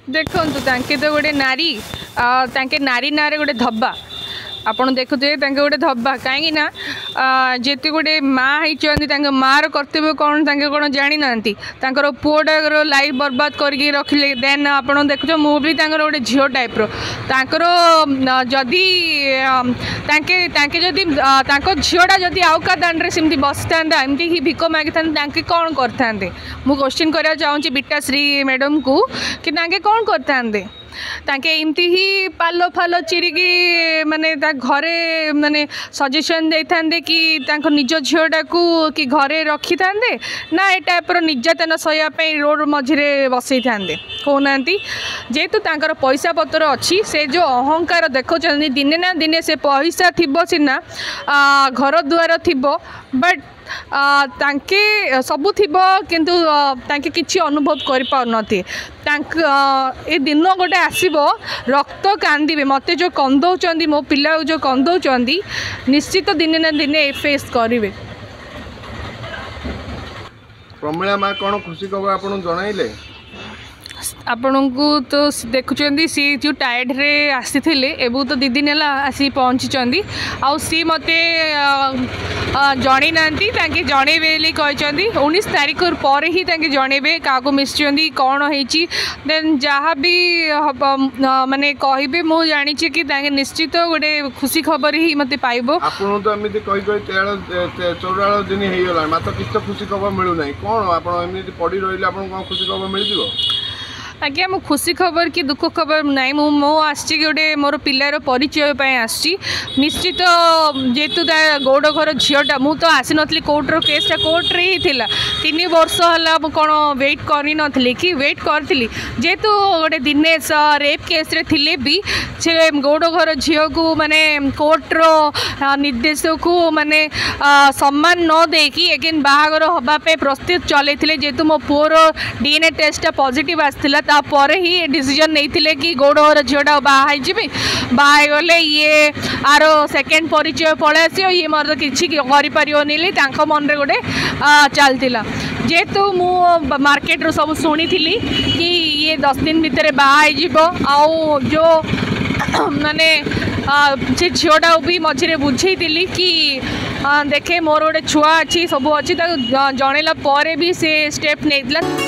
देखो तो गोटे नारी तांके नारी ना गोटे धब्बा आपड़ देखुए गोटे धब्बा कहीं जेते गोटे माँ होती मार कर्तव्य कौन कौन जानी ना पुओटार लाइफ बर्बाद करके रखिले देन आप देखुच मु भी गोटे झील टाइप रोर जदि झीलटा जदि आउ का दांड्रे सेमती बसी था एमती ही भिक मागी था कौन करते मु क्वेश्चन करा चाहूँगी बीटाश्री मैडम को कि कौन करते ताके एमती ही पालो फालो चिरिकी माने घरे माने सजेशन दे था कि निज झीलटा को कि घरे रखी था ना ए टाइप निर्यातन सहायपाई रोड मझे बसई था कहना जेहेतु तांकर पैसा पतर अच्छी से जो अहंकार देखो दिने ना दिने से पैसा थी सीना घर द्वार थी बट तांके सबू थी किंतु तांके किछि अनुभव कर पाउनथि ए दिन गोटे आसीबो रक्त कांदिबे मते जो कंदौचंदी मो पिला जो कंदौचंदी निश्चित दिने ना दिने फेस करिवे। प्रमिला मां कोन खुशी खबर आपन जणाइले आपण को तो देखुं सी जो टायर्ड रे आसी एबू तो 2 दिन है आसी पहुँची सी मत जन ना जनइबे कहते 19 तारीख पर ही जनइबे क्या मिसुँच कौन होती देन जहाँ भी माने कहे मुझे जानी कि निश्चित गोटे खुशी खबर ही मत पाइब चौराल दिन हो मात्र किसी खुशी खबर मिलूना कौन आप पड़ी रही खुशी खबर मिल आज्ञा मो खुशी खबर कि दुख खबर नाई मो आसी गोटे मोर पिलार परिचय आसी निश्चित जेहेतु गौड़ घर झीलटा मु तो आसी नी कोर्टर केसटा कोर्टे ही थिला 3 वर्ष है कौन वेट करी कि वेट करी जेहेतु गोटे दिनेश रेप केस रे थिले भी से गौड़ घर झील को माने कोर्टर निर्देश को माने सम्मान न देकी एगेन बाहागर हवापे प्रस्तुत चलते जेहेतु मो पुओर डीएनए टेस्टा पॉजिटिव आसला तापर ही डिसीजन नहीं कि गौड़ घर झीलटा बाहर गले ये आर सेकेंड परिचय पड़े आस ये मोर किसी कर मन में गोटे चलता जेहेतु मु मार्केट रो सब शुणी थी कि ये 10 दिन भितर बाहर आउ जो माने से झीलटा भी मझे बुझे कि देखे मोर गोटे छुआ अच्छी सब अच्छी जनइला भी से स्टेप नहीं